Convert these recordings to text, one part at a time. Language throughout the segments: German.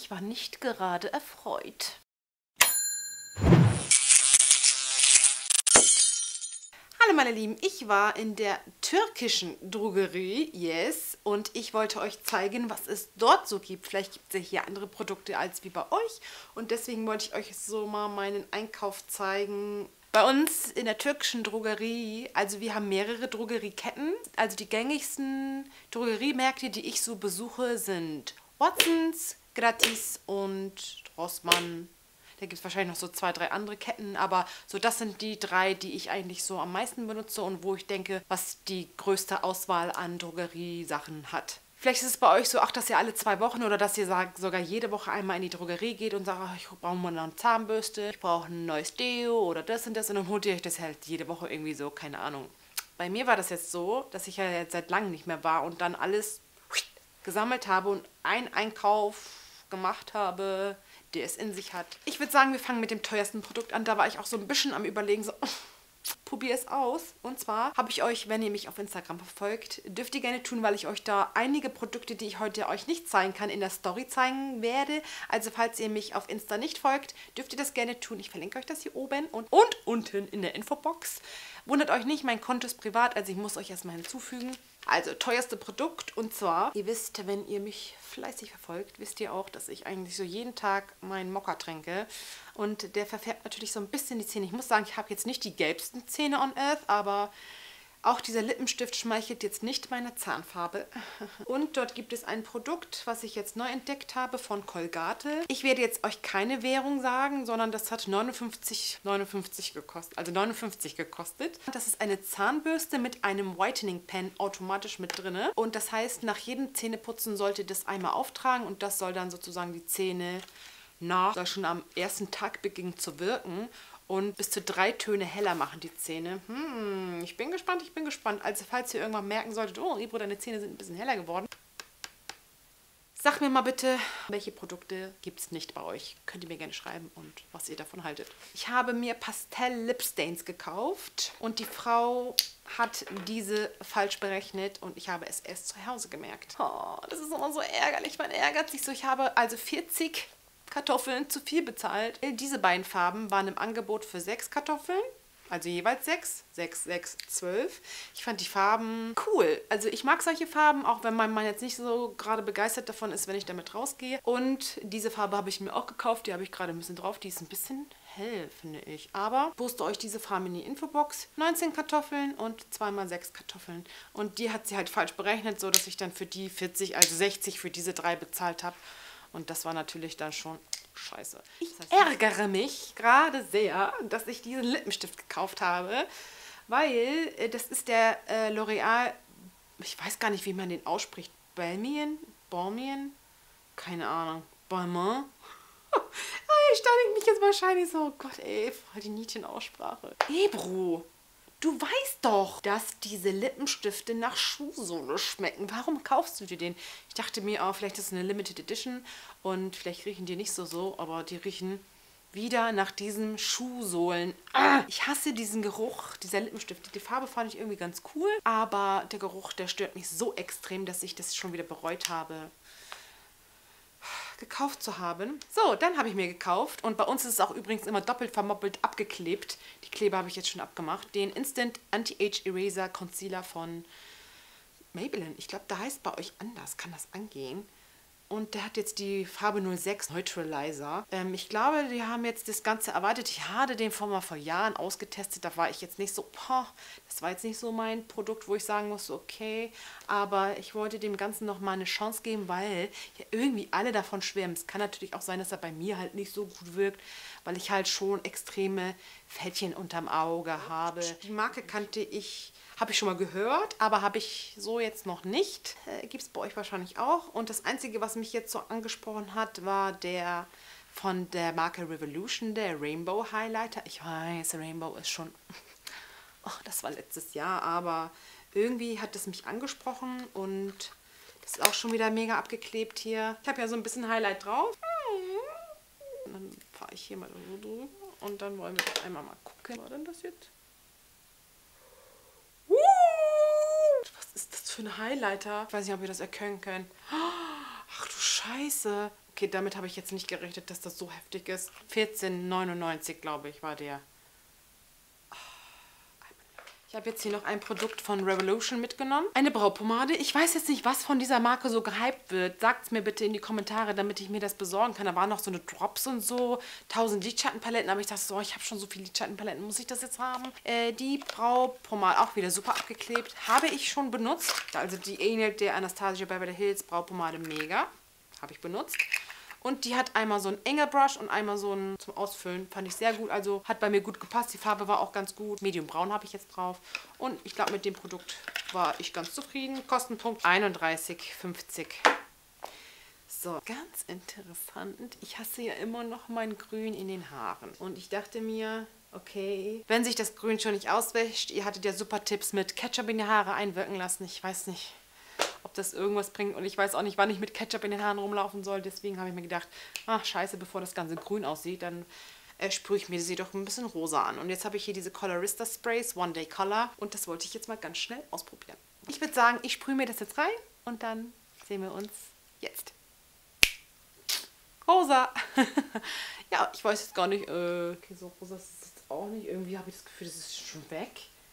ich war nicht gerade erfreut. Hallo meine Lieben, ich war in der türkischen Drogerie, yes, und ich wollte euch zeigen, was es dort so gibt. Vielleicht gibt es ja hier andere Produkte als wie bei euch und deswegen wollte ich euch so mal meinen Einkauf zeigen. Bei uns in der türkischen Drogerie, also wir haben mehrere Drogerieketten, also die gängigsten Drogeriemärkte, die ich so besuche, sind Watsons, Gratis und Rossmann. Da gibt es wahrscheinlich noch so 2, 3 andere Ketten, aber so das sind die 3, die ich eigentlich so am meisten benutze und wo ich denke, was die größte Auswahl an Drogeriesachen hat. Vielleicht ist es bei euch so, ach, dass ihr alle 2 Wochen oder dass ihr sagt, sogar jede Woche einmal in die Drogerie geht und sagt, ach, ich brauche mal eine Zahnbürste, ich brauche ein neues Deo oder das und dann holt ihr euch das halt jede Woche irgendwie so, keine Ahnung. Bei mir war das jetzt so, dass ich ja jetzt seit langem nicht mehr war und dann alles gesammelt habe und einen Einkauf gemacht habe, der es in sich hat. Ich würde sagen, wir fangen mit dem teuersten Produkt an. Da war ich auch so ein bisschen am Überlegen, so, probier es aus. Und zwar habe ich euch, wenn ihr mich auf Instagram verfolgt, dürft ihr gerne tun, weil ich euch da einige Produkte, die ich heute euch nicht zeigen kann, in der Story zeigen werde. Also falls ihr mich auf Insta nicht folgt, dürft ihr das gerne tun. Ich verlinke euch das hier oben und unten in der Infobox. Wundert euch nicht, mein Konto ist privat, also ich muss euch erstmal hinzufügen. Also, teuerste Produkt und zwar, ihr wisst, wenn ihr mich fleißig verfolgt, wisst ihr auch, dass ich eigentlich so jeden Tag meinen Mokka trinke. Und der verfärbt natürlich so ein bisschen die Zähne. Ich muss sagen, ich habe jetzt nicht die gelbsten Zähne on earth, aber auch dieser Lippenstift schmeichelt jetzt nicht meine Zahnfarbe. Und dort gibt es ein Produkt, was ich jetzt neu entdeckt habe von Colgate. Ich werde jetzt euch keine Währung sagen, sondern das hat 59,59 gekostet. Also 59 gekostet. Das ist eine Zahnbürste mit einem Whitening Pen automatisch mit drin. Und das heißt, nach jedem Zähneputzen sollte ihr das einmal auftragen und das soll dann sozusagen die Zähne soll schon am ersten Tag beginnen zu wirken. Und bis zu 3 Töne heller machen die Zähne. Ich bin gespannt, ich bin gespannt. Also falls ihr irgendwann merken solltet, oh Ibro, deine Zähne sind ein bisschen heller geworden. Sag mir mal bitte, welche Produkte gibt es nicht bei euch? Könnt ihr mir gerne schreiben und was ihr davon haltet. Ich habe mir Pastell Lip Stains gekauft und die Frau hat diese falsch berechnet und ich habe es erst zu Hause gemerkt. Oh, das ist immer so ärgerlich, man ärgert sich so. Ich habe also 40 Kartoffeln zu viel bezahlt. Diese beiden Farben waren im Angebot für 6 Kartoffeln, also jeweils 6, 6, 6, 12. Ich fand die Farben cool. Also ich mag solche Farben, auch wenn mein Mann jetzt nicht so gerade begeistert davon ist, wenn ich damit rausgehe. Und diese Farbe habe ich mir auch gekauft, die habe ich gerade ein bisschen drauf. Die ist ein bisschen hell, finde ich. Aber poste euch diese Farbe in die Infobox. 19 Kartoffeln und 2x6 Kartoffeln. Und die hat sie halt falsch berechnet, so dass ich dann für die 40, also 60 für diese 3 bezahlt habe. Und das war natürlich dann schon scheiße. Ich ärgere mich gerade sehr, dass ich diesen Lippenstift gekauft habe, weil das ist der L'Oreal, ich weiß gar nicht, wie man den ausspricht, Balmain? Keine Ahnung. Balmain? Hier stand ich mich jetzt wahrscheinlich so, oh Gott ey, voll die Niedchen-Aussprache. Ebro! Du weißt doch, dass diese Lippenstifte nach Schuhsohle schmecken. Warum kaufst du dir den? Ich dachte mir, oh, vielleicht ist es eine Limited Edition und vielleicht riechen die nicht so, aber die riechen wieder nach diesen Schuhsohlen. Ich hasse diesen Geruch dieser Lippenstifte. Die Farbe fand ich irgendwie ganz cool, aber der Geruch, der stört mich so extrem, dass ich das schon wieder bereut habe, gekauft zu haben. So, dann habe ich mir gekauft und bei uns ist es auch übrigens immer doppelt vermoppelt abgeklebt. Die Kleber habe ich jetzt schon abgemacht. Den Instant Anti-Age Eraser Concealer von Maybelline. Ich glaube, da heißt bei euch anders. Kann das angehen? Und der hat jetzt die Farbe 06 Neutralizer. Ich glaube, die haben jetzt das Ganze erweitert. Ich hatte den vor Jahren ausgetestet. Da war ich jetzt nicht so, das war jetzt nicht so mein Produkt, wo ich sagen musste, okay. Aber ich wollte dem Ganzen noch mal eine Chance geben, weil ja irgendwie alle davon schwärmen. Es kann natürlich auch sein, dass er bei mir halt nicht so gut wirkt, weil ich halt schon extreme Fältchen unterm Auge habe. Die Marke habe ich schon mal gehört, aber habe ich so jetzt noch nicht. Gibt es bei euch wahrscheinlich auch. Und das Einzige, was mich jetzt so angesprochen hat, war der von der Marke Revolution, der Rainbow Highlighter. Ich weiß, Rainbow ist schon... Oh, das war letztes Jahr, aber irgendwie hat es mich angesprochen und das ist auch schon wieder mega abgeklebt hier. Ich habe ja so ein bisschen Highlight drauf. Und dann fahre ich hier mal so drüber und dann wollen wir doch einmal mal gucken. Was war denn das jetzt? Was ist das für ein Highlighter? Ich weiß nicht, ob ihr das erkennen könnt. Ach du Scheiße. Okay, damit habe ich jetzt nicht gerechnet, dass das so heftig ist. 14,99 glaube ich war der. Ich habe jetzt hier noch ein Produkt von Revolution mitgenommen. Eine Braupomade. Ich weiß jetzt nicht, was von dieser Marke so gehypt wird. Sagt es mir bitte in die Kommentare, damit ich mir das besorgen kann. Da waren noch so eine Drops und so. 1000 Lidschattenpaletten. Aber ich dachte so, ich habe schon so viele Lidschattenpaletten. Muss ich das jetzt haben? Die Braupomade, auch wieder super abgeklebt. Habe ich schon benutzt. Also die ähnelt der Anastasia Beverly Hills Braupomade mega. Habe ich benutzt. Und die hat einmal so einen Angle Brush und einmal so einen zum Ausfüllen. Fand ich sehr gut. Also hat bei mir gut gepasst. Die Farbe war auch ganz gut. Medium braun habe ich jetzt drauf. Und ich glaube, mit dem Produkt war ich ganz zufrieden. Kostenpunkt 31,50. So, ganz interessant. Ich hasse ja immer noch mein Grün in den Haaren. Und ich dachte mir, okay, wenn sich das Grün schon nicht auswäscht, ihr hattet ja super Tipps mit Ketchup in die Haare einwirken lassen. Ich weiß nicht, ob das irgendwas bringt. Und ich weiß auch nicht, wann ich mit Ketchup in den Haaren rumlaufen soll. Deswegen habe ich mir gedacht, ach scheiße, bevor das Ganze grün aussieht, dann sprühe ich mir sie doch ein bisschen rosa an. Und jetzt habe ich hier diese Colorista Sprays, One Day Color. Und das wollte ich jetzt mal ganz schnell ausprobieren. Ich würde sagen, ich sprühe mir das jetzt rein und dann sehen wir uns jetzt. Rosa! Ja, ich weiß jetzt gar nicht, okay, so rosa ist es jetzt auch nicht. Irgendwie habe ich das Gefühl, das ist schon weg.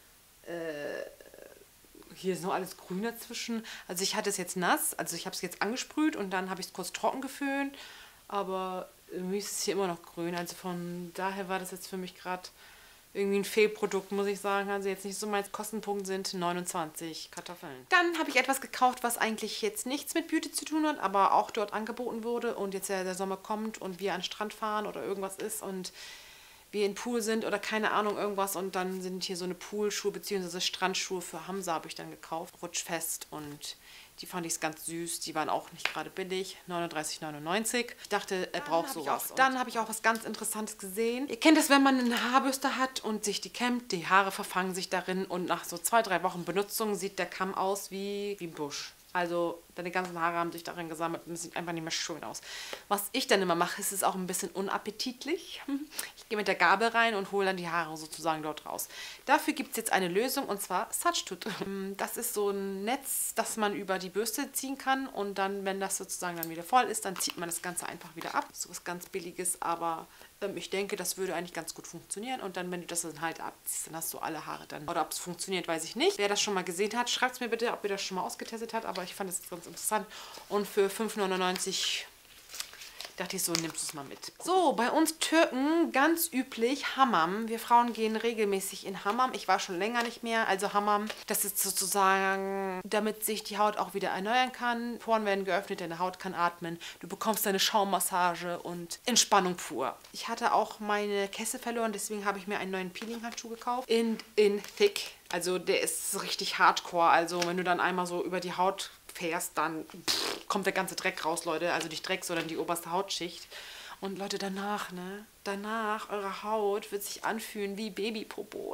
Hier ist noch alles grün dazwischen. Also ich hatte es jetzt nass, also ich habe es jetzt angesprüht und dann habe ich es kurz trocken geföhnt. Aber irgendwie ist es hier immer noch grün. Also von daher war das jetzt für mich gerade irgendwie ein Fehlprodukt, muss ich sagen. Also jetzt nicht so mein Kostenpunkt sind 29 Kartoffeln. Dann habe ich etwas gekauft, was eigentlich jetzt nichts mit Beauty zu tun hat, aber auch dort angeboten wurde. Und jetzt ja der Sommer kommt und wir an den Strand fahren oder irgendwas ist und wir in Pool sind oder keine Ahnung, irgendwas. Und dann sind hier so eine Poolschuhe bzw. Strandschuhe für Hamza habe ich dann gekauft. Rutschfest und die fand ich ganz süß. Die waren auch nicht gerade billig. 39,99. Ich dachte, er braucht sowas. Dann habe ich auch was ganz Interessantes gesehen. Ihr kennt das, wenn man eine Haarbürste hat und sich die kämmt. Die Haare verfangen sich darin und nach so 2-3 Wochen Benutzung sieht der Kamm aus wie ein Busch. Also deine ganzen Haare haben sich darin gesammelt und es sieht einfach nicht mehr schön aus. Was ich dann immer mache, ist es auch ein bisschen unappetitlich. Ich gehe mit der Gabel rein und hole dann die Haare sozusagen dort raus. Dafür gibt es jetzt eine Lösung und zwar Sachtut. Das ist so ein Netz, das man über die Bürste ziehen kann und dann, wenn das sozusagen dann wieder voll ist, dann zieht man das Ganze einfach wieder ab. So was ganz Billiges, aber ich denke, das würde eigentlich ganz gut funktionieren. Und dann, wenn du das dann halt abziehst, dann hast du alle Haare dann. Oder ob es funktioniert, weiß ich nicht. Wer das schon mal gesehen hat, schreibt es mir bitte, ob ihr das schon mal ausgetestet habt. Aber ich fand es ganz interessant. Und für 5,99 dachte ich so, nimmst du es mal mit. So, bei uns Türken ganz üblich Hammam. Wir Frauen gehen regelmäßig in Hammam. Ich war schon länger nicht mehr. Also Hammam, das ist sozusagen, damit sich die Haut auch wieder erneuern kann. Poren werden geöffnet, deine Haut kann atmen. Du bekommst eine Schaummassage und Entspannung pur. Ich hatte auch meine Kesse verloren, deswegen habe ich mir einen neuen Peeling-Handschuh gekauft. In Thick. Also der ist richtig hardcore. Also wenn du dann einmal so über die Haut fährst, dann kommt der ganze Dreck raus, Leute. Also nicht Dreck, sondern die oberste Hautschicht. Und Leute, danach, ne? Danach, eure Haut wird sich anfühlen wie Babypopo.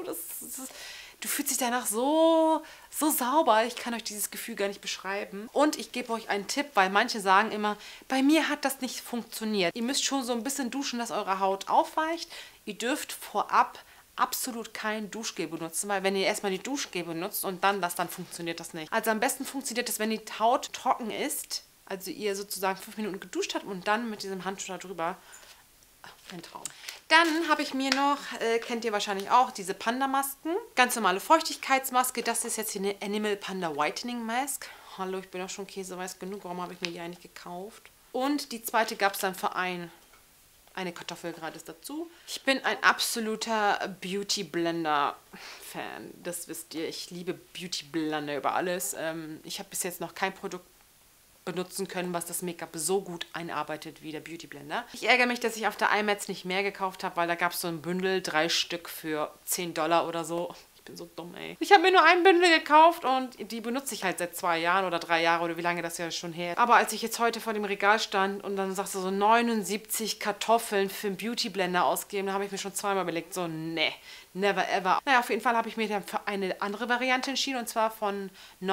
Du fühlst dich danach so sauber. Ich kann euch dieses Gefühl gar nicht beschreiben. Und ich gebe euch einen Tipp, weil manche sagen immer, bei mir hat das nicht funktioniert. Ihr müsst schon so ein bisschen duschen, dass eure Haut aufweicht. Ihr dürft vorab absolut kein Duschgel benutzen, weil wenn ihr erstmal die Duschgel benutzt und dann dann funktioniert das nicht. Also am besten funktioniert das, wenn die Haut trocken ist, also ihr sozusagen 5 Minuten geduscht habt und dann mit diesem Handschuh da drüber. Ein Traum. Dann habe ich mir noch, kennt ihr wahrscheinlich auch, diese Panda-Masken. Ganz normale Feuchtigkeitsmaske. Das ist jetzt hier eine Animal Panda Whitening Mask. Hallo, ich bin auch schon käseweiß genug. Warum habe ich mir die eigentlich gekauft? Und die zweite gab es dann für eine Kartoffel gratis dazu. Ich bin ein absoluter Beauty Blender Fan. Das wisst ihr. Ich liebe Beauty Blender über alles. Ich habe bis jetzt noch kein Produkt benutzen können, was das Make-up so gut einarbeitet wie der Beauty Blender. Ich ärgere mich, dass ich auf der IMATS nicht mehr gekauft habe, weil da gab es so ein Bündel, 3 Stück für $10 oder so. Ich bin so dumm, ey. Ich habe mir nur ein Bündel gekauft und die benutze ich halt seit 2 Jahren oder 3 Jahren oder wie lange das ja schon her ist. Aber als ich jetzt heute vor dem Regal stand und dann sagst du so 79 Kartoffeln für einen Beauty Blender ausgeben, da habe ich mir schon zweimal überlegt, so ne, never ever. Naja, auf jeden Fall habe ich mir dann für eine andere Variante entschieden und zwar von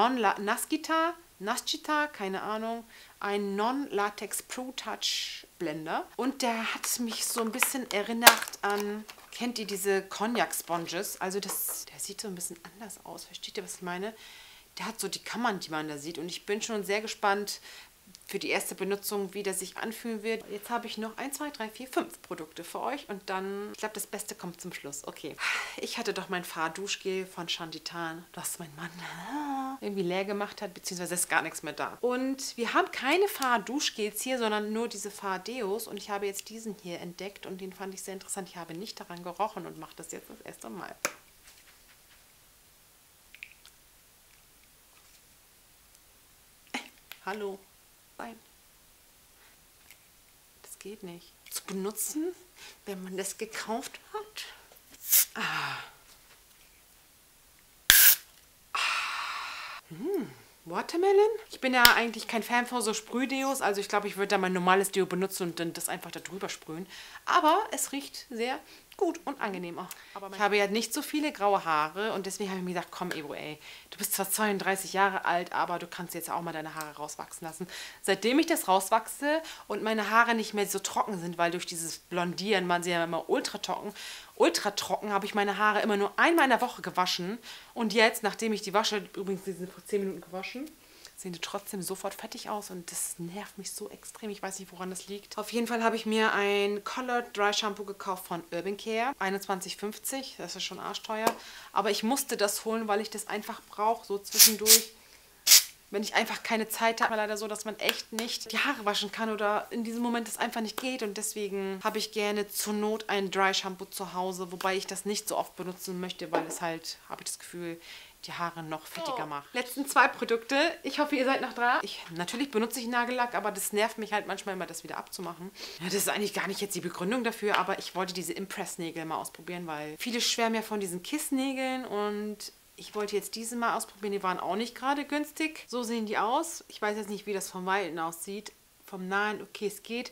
Nascita, keine Ahnung, ein Non-Latex Pro Touch Blender. Und der hat mich so ein bisschen erinnert an, kennt ihr diese Cognac Sponges? Also der sieht so ein bisschen anders aus. Versteht ihr, was ich meine? Der hat so die Kammern, die man da sieht. Und ich bin schon sehr gespannt, für die erste Benutzung, wie der sich anfühlen wird. Jetzt habe ich noch 1, 2, 3, 4, 5 Produkte für euch und dann, ich glaube, das Beste kommt zum Schluss. Okay, ich hatte doch mein Fahrduschgel von Chanditan, das mein Mann irgendwie leer gemacht hat, beziehungsweise ist gar nichts mehr da. Und wir haben keine Fahrduschgels hier, sondern nur diese Fahrdeos und ich habe jetzt diesen hier entdeckt und den fand ich sehr interessant. Ich habe nicht daran gerochen und mache das jetzt das erste Mal. Hallo. Nein. Das geht nicht. Zu benutzen, wenn man das gekauft hat. Watermelon? Ich bin ja eigentlich kein Fan von so Sprühdeos, also ich glaube, ich würde da mein normales Deo benutzen und dann das einfach da drüber sprühen. Aber es riecht sehr gut und angenehm auch. Ich habe ja nicht so viele graue Haare und deswegen habe ich mir gedacht, komm Ebro, ey, du bist zwar 32 Jahre alt, aber du kannst jetzt auch mal deine Haare rauswachsen lassen. Seitdem ich das rauswachse und meine Haare nicht mehr so trocken sind, weil durch dieses Blondieren waren sie ja immer ultra trocken, habe ich meine Haare immer nur einmal in der Woche gewaschen. Und jetzt, nachdem ich die wasche, übrigens, die sind vor 10 Minuten gewaschen, sehen die trotzdem sofort fettig aus und das nervt mich so extrem. Ich weiß nicht, woran das liegt. Auf jeden Fall habe ich mir ein Colored Dry Shampoo gekauft von Urban Care. 21,50, das ist schon arschteuer. Aber ich musste das holen, weil ich das einfach brauche, so zwischendurch. Wenn ich einfach keine Zeit habe, leider so, dass man echt nicht die Haare waschen kann oder in diesem Moment es einfach nicht geht. Und deswegen habe ich gerne zur Not ein Dry Shampoo zu Hause, wobei ich das nicht so oft benutzen möchte, weil es halt, habe ich das Gefühl, die Haare noch fettiger macht. Letzten 2 Produkte. Ich hoffe, ihr seid noch dran. Natürlich benutze ich Nagellack, aber das nervt mich halt manchmal immer, das wieder abzumachen. Ja, das ist eigentlich gar nicht jetzt die Begründung dafür, aber ich wollte diese Impress-Nägel mal ausprobieren, weil viele schwärmen ja von diesen Kiss-Nägeln und ich wollte jetzt diese mal ausprobieren. Die waren auch nicht gerade günstig. So sehen die aus. Ich weiß jetzt nicht, wie das vom Weiten aussieht. Vom Nahen, okay, es geht.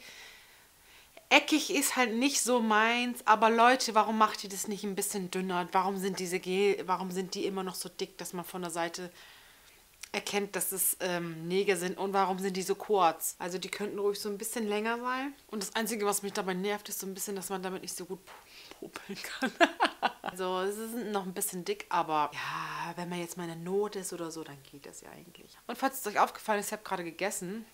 Eckig ist halt nicht so meins, aber Leute, warum macht ihr das nicht ein bisschen dünner? Warum sind die immer noch so dick, dass man von der Seite erkennt, dass es Nägel sind und warum sind die so kurz? Also die könnten ruhig so ein bisschen länger sein. Und das Einzige, was mich dabei nervt, ist so ein bisschen, dass man damit nicht so gut popeln kann. Also es ist noch ein bisschen dick, aber ja, wenn man jetzt mal in der Not ist oder so, dann geht das ja eigentlich. Und falls es euch aufgefallen ist, ich habe gerade gegessen.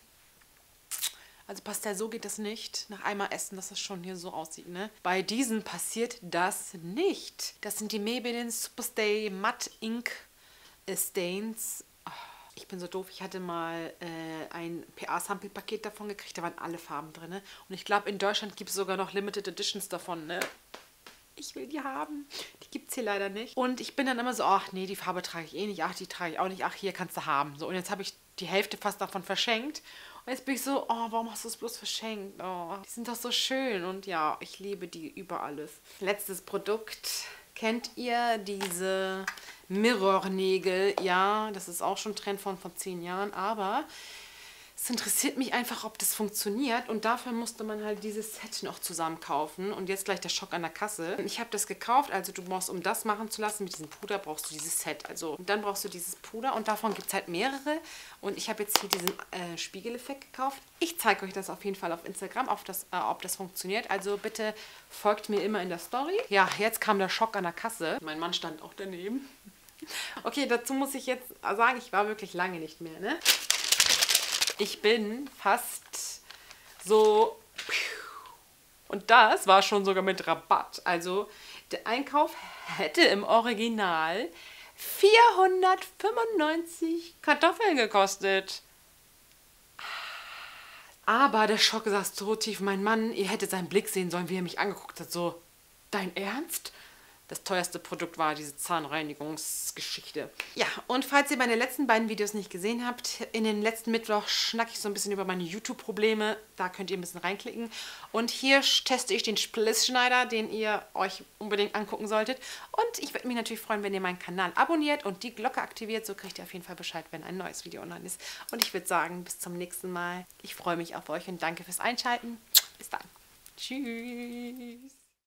Also Pastell, so geht das nicht. Nach einmal essen, dass das schon hier so aussieht, ne? Bei diesen passiert das nicht. Das sind die Maybelline Superstay Matte Ink Stains. Oh, ich bin so doof. Ich hatte mal ein PA-Sample-Paket davon gekriegt. Da waren alle Farben drin. Ne? Und ich glaube, in Deutschland gibt es sogar noch Limited Editions davon, ne? Ich will die haben. Die gibt es hier leider nicht. Und ich bin dann immer so, ach nee, die Farbe trage ich eh nicht. Ach, die trage ich auch nicht. Ach, hier kannst du haben. So, und jetzt habe ich die Hälfte fast davon verschenkt. Und jetzt bin ich so, oh, warum hast du es bloß verschenkt? Oh, die sind doch so schön. Und ja, ich liebe die über alles. Letztes Produkt. Kennt ihr diese Mirror-Nägel? Ja, das ist auch schon ein Trend von vor 10 Jahren. Aber es interessiert mich einfach, ob das funktioniert und dafür musste man halt dieses Set noch zusammen kaufen und jetzt gleich der Schock an der Kasse. Ich habe das gekauft, also du brauchst, um das machen zu lassen mit diesem Puder, brauchst du dieses Set. Also und dann brauchst du dieses Puder und davon gibt es halt mehrere und ich habe jetzt hier diesen Spiegeleffekt gekauft. Ich zeige euch das auf jeden Fall auf Instagram, ob das funktioniert. Also bitte folgt mir immer in der Story. Ja, jetzt kam der Schock an der Kasse. Mein Mann stand auch daneben. Okay, dazu muss ich jetzt sagen, ich war wirklich lange nicht mehr, ne? Ich bin fast so... Und das war schon sogar mit Rabatt. Also der Einkauf hätte im Original 495 Kartoffeln gekostet. Aber der Schock saß so tief. Mein Mann, ihr hättet seinen Blick sehen sollen, wie er mich angeguckt hat. So, dein Ernst? Das teuerste Produkt war diese Zahnreinigungsgeschichte. Ja, und falls ihr meine letzten beiden Videos nicht gesehen habt, in den letzten Mittwoch schnacke ich so ein bisschen über meine YouTube-Probleme. Da könnt ihr ein bisschen reinklicken. Und hier teste ich den Splissschneider, den ihr euch unbedingt angucken solltet. Und ich würde mich natürlich freuen, wenn ihr meinen Kanal abonniert und die Glocke aktiviert. So kriegt ihr auf jeden Fall Bescheid, wenn ein neues Video online ist. Und ich würde sagen, bis zum nächsten Mal. Ich freue mich auf euch und danke fürs Einschalten. Bis dann. Tschüss.